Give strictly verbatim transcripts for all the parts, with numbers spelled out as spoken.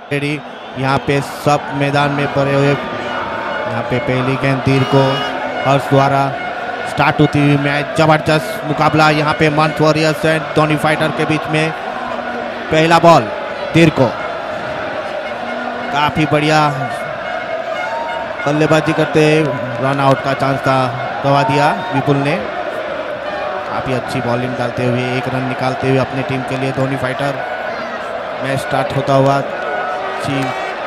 यहाँ पे सब मैदान में पड़े हुए। यहाँ पे पहली गेंद तीर को हर्ष द्वारा स्टार्ट होती हुई मैच, जबरदस्त मुकाबला यहाँ पे month warriors and Dhoni fighter के बीच में। पहला बॉल तीर को काफी बढ़िया बल्लेबाजी करते रन आउट का चांस था, गवा दिया विपुल ने। काफी अच्छी बॉलिंग डालते हुए एक रन निकालते हुए अपनी टीम के लिए धोनी फाइटर मैच स्टार्ट होता हुआ। अच्छी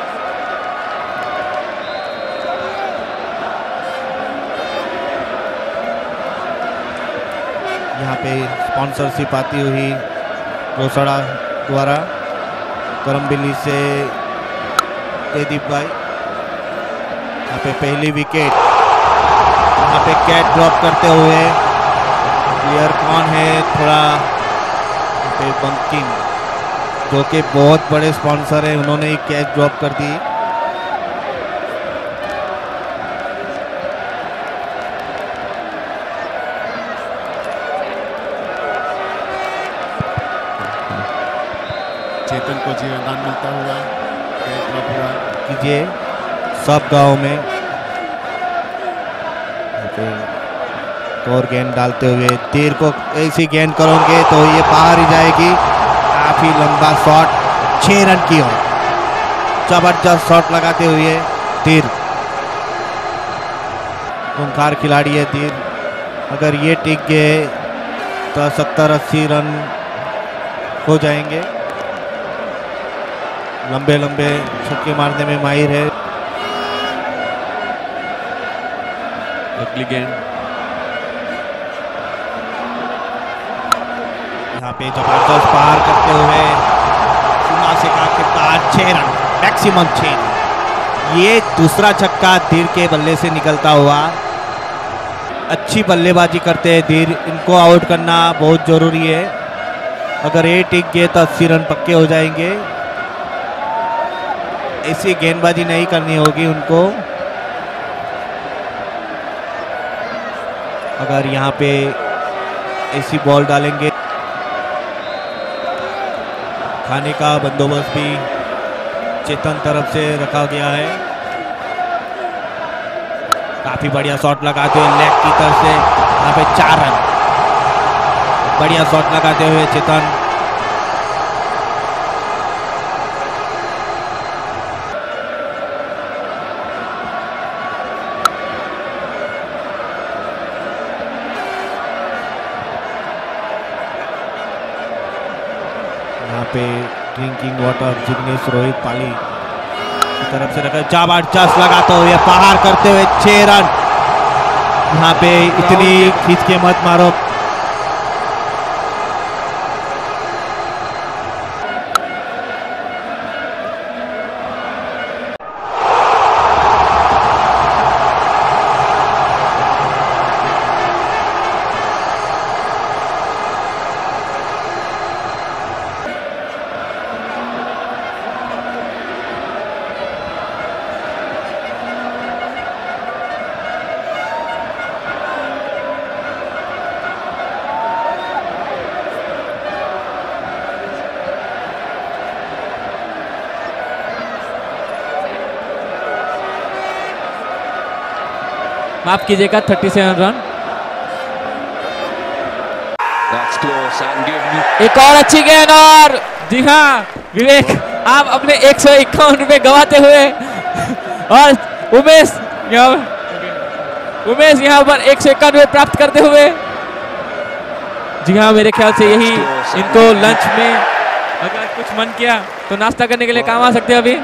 यहाँ पे स्पॉन्सरशिप आती हुई रोसड़ा द्वारा करमबिल्ली से जयदीप भाई। यहाँ पे पहली विकेट, यहाँ पे कैच ड्रॉप करते हुए प्लेयर कौन है, थोड़ा यहाँ पे बंकिंग जो कि बहुत बड़े स्पॉन्सर है, उन्होंने ही कैच ड्रॉप कर दी। चेतन को जीवनदान मिलता हुआ कैच ड्रॉप हुआ। कीजिए सब गांव में और गेंद डालते हुए तीर को ऐसी गेंद करोगे तो ये बाहर ही जाएगी। काफी लंबा शॉट, छह रन की ओर जबरदस्त शॉट लगाते हुए तीर। खूंखार खिलाड़ी है तीर, अगर ये टिक गए तो सत्तर अस्सी रन हो जाएंगे। लंबे लंबे छक्के मारने में माहिर है। अगली गेंद यहाँ पे जबरदस्त पार करते हुए सीमा से काफी पार, छह रन मैक्सिमम छह रन। ये दूसरा छक्का धीर के बल्ले से निकलता हुआ। अच्छी बल्लेबाजी करते हैं धीर, इनको आउट करना बहुत जरूरी है। अगर ये टिक गए तो अस्सी रन पक्के हो जाएंगे। ऐसी गेंदबाजी नहीं करनी होगी उनको। अगर यहाँ पे ऐसी बॉल डालेंगे, खाने का बंदोबस्त भी चेतन तरफ से रखा गया है। काफी बढ़िया शॉट लगाते हुए लेग की तरफ से यहाँ पे चार रन, बढ़िया शॉट लगाते हुए चेतन। यहाँ पे ड्रिंकिंग वाटर जिग्नेश रोहित पाली की तरफ से रखा, जबरदस्त लगाते हुए पार करते हुए छह रन। यहाँ पे इतनी खींच के मत मारो। माफ कीजिएगा सैंतीस रन। एक और अच्छी गेंद, और जी हाँ विवेक, आप अपने एक सौ इक्यावन रुपए गवाते हुए और उमेश यहाँ उमेश यहाँ पर एक सौ इक्यावन रुपए प्राप्त करते हुए। जी हाँ, मेरे ख्याल से यही इनको लंच में अगर कुछ मन किया तो नाश्ता करने के लिए काम आ सकते हैं। अभी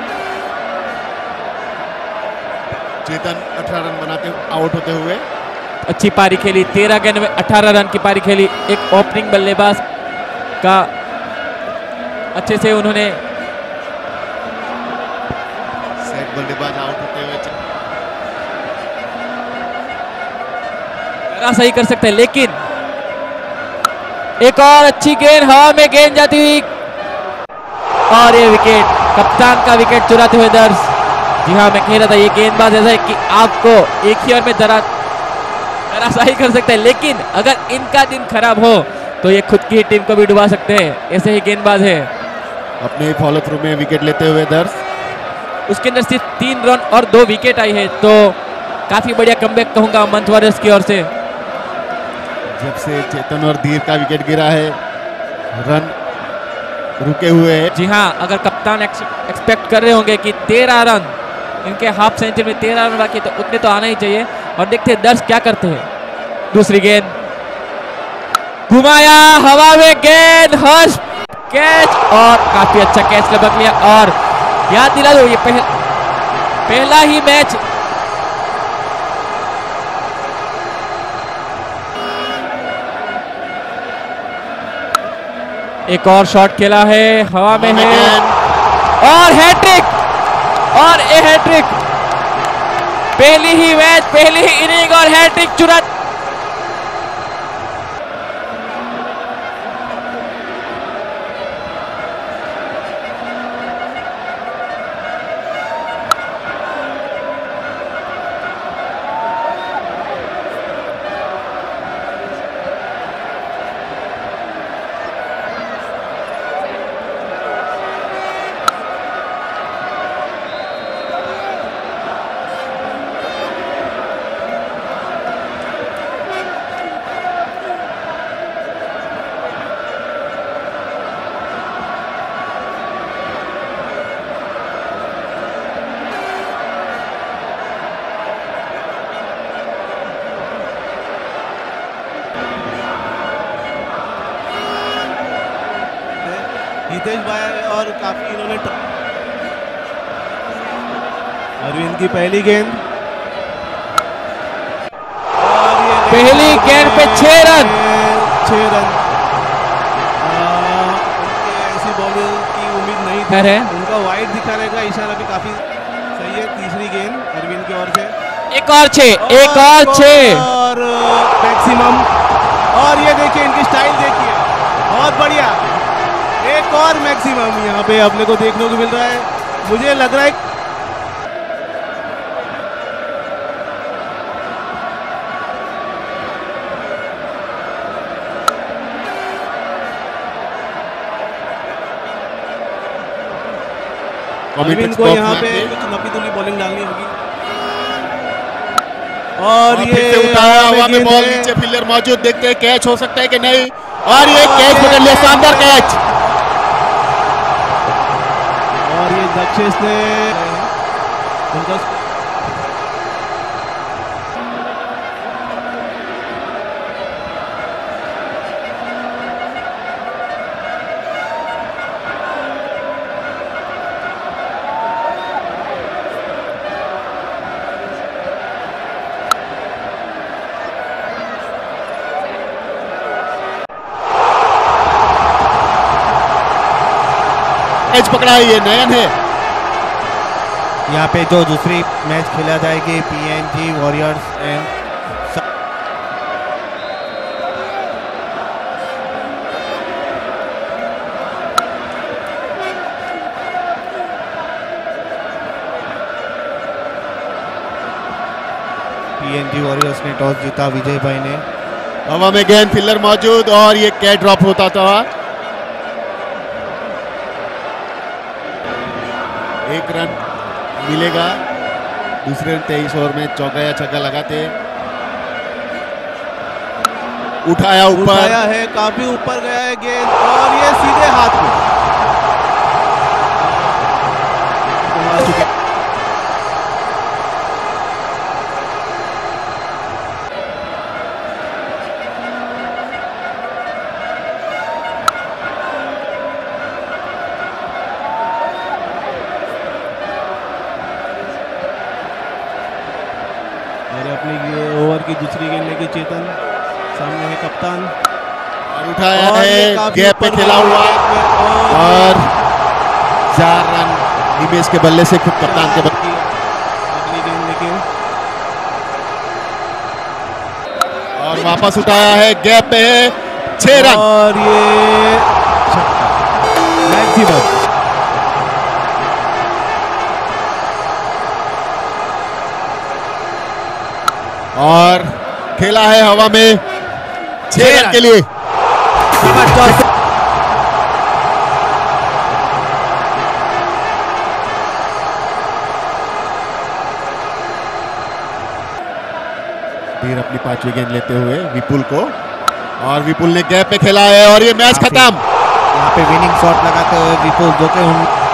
चेतन अठारह रन बनाते आउट होते हुए। अच्छी पारी खेली, तेरह गेंद में अठारह रन की पारी खेली। एक ओपनिंग बल्लेबाज का अच्छे से उन्होंने सेट बल्लेबाज आउट होते हुए सही कर सकते हैं, लेकिन एक और अच्छी गेंद, हवा में गेंद जाती हुई और ये विकेट, कप्तान का विकेट चुराते हुए दर्ज। जी हाँ, मैं कह रहा था ये गेंदबाज ऐसा है कि आपको एक ही ओवर में दरा दराशाही कर सकते हैं, लेकिन अगर इनका दिन खराब हो तो ये खुद की टीम को भी डुबा सकते हैं। ऐसे ही गेंदबाज है। अपने फॉलो थ्रू में विकेट लेते हुए दर्ज। उसके अंदर सिर्फ तीन रन और दो विकेट आई है, तो काफी बढ़िया कमबैक कहूंगा मंथ वॉरियर्स की ओर से। जब से चेतन और धीर का विकेट गिरा है, रन रुके हुए हैं। जी हाँ, अगर कप्तान एक्सपेक्ट कर रहे होंगे कि तेरह रन इनके हाफ सेंचुरी में तेरह रन बाकी, तो उतने तो आना ही चाहिए। और देखते हैं दर्श क्या करते हैं। दूसरी गेंद घुमाया, हवा में गेंद, हर्ष कैच, और काफी अच्छा कैच लपक लिया। और याद दिला दो, ये पह, पहला ही मैच एक और शॉट खेला है, हवा में है, और हैट्रिक, और ए हैट्रिक, पहली ही मैच, पहली ही इनिंग और हैट्रिक चुरा। हितेश भाई और काफी इन्होंने अरविंद की पहली गेंद, और ये पहली गेंद पे छह रन, छह रन। ऐसी बॉलिंग की उम्मीद नहीं थी। है उनका वाइड दिखाने का इशारा भी काफी सही है। तीसरी गेंद अरविंद की ओर से, एक और छह, एक और छह, और मैक्सिमम। और ये देखिए इनकी स्टाइल देखिए, बहुत बढ़िया, एक और मैक्सिमम यहाँ पे अपने को देखने को मिल रहा है। मुझे लग रहा है अरविंद को यहाँ पे कुछ नपी-तुली बॉलिंग डालनी होगी। और, और ये उठाया हुआ में बॉल, नीचे फील्डर मौजूद, देखते हैं कैच हो सकता है कि नहीं, और ये कैच पकड़ लिया, शानदार कैच। और ये दक्षेश ने उनका कैच पकड़ा है, ये नयन है। यहाँ पे जो दूसरी मैच खेला जाएगी PNG warriors and PNG warriors ने टॉस जीता, विजय भाई ने। हवा में गेंद, फील्डर मौजूद, और ये कैच ड्रॉप होता था। एक रन मिलेगा दूसरे तेईस ओवर में, चौका या छक्का लगाते। उठाया ऊपर, उठाया है, काफी ऊपर गया है गेंद, और ये सीधे हाथ में। अपनी ओवर की दूसरी गेंद लेके चेतन, सामने है कप्तान, और उठाया है, गैप पे खेला हुआ, और चार रन निमेश के बल्ले से खुद कप्तान के बल्ले। अगली गेंद लेके, और वापस उठाया है, गैप पे है, छह रन, और ये मैक्सिमम। और खेला है हवा में छह रन के लिए। रणधीर अपनी पांचवी गेंद लेते हुए विपुल को, और विपुल ने गैप पे खेला है और ये मैच खत्म। यहाँ पे विनिंग शॉट लगाते हुए विपुल, जो कि उन